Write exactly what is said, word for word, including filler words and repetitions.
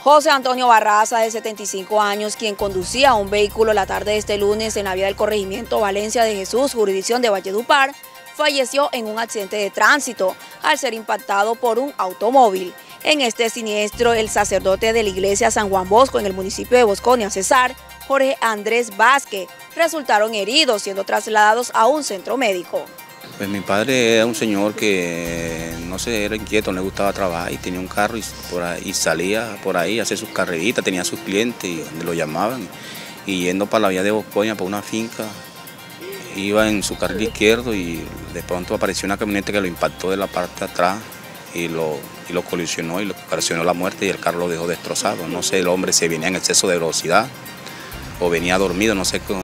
José Antonio Barraza, de setenta y cinco años, quien conducía un vehículo la tarde de este lunes en la vía del corregimiento Valencia de Jesús, jurisdicción de Valledupar, falleció en un accidente de tránsito al ser impactado por un automóvil. En este siniestro, el sacerdote de la iglesia San Juan Bosco en el municipio de Bosconia, Cesar, Jorge Andrés Vázquez, resultaron heridos siendo trasladados a un centro médico. Pues mi padre era un señor que, no sé, era inquieto, no le gustaba trabajar y tenía un carro y, por ahí, y salía por ahí a hacer sus carreritas, tenía sus clientes y donde lo llamaban. Y yendo para la vía de Bosconia, por una finca, iba en su carril izquierdo y de pronto apareció una camioneta que lo impactó de la parte de atrás y lo, y lo colisionó y lo ocasionó la muerte y el carro lo dejó destrozado. No sé, el hombre se venía en exceso de velocidad o venía dormido, no sé cómo.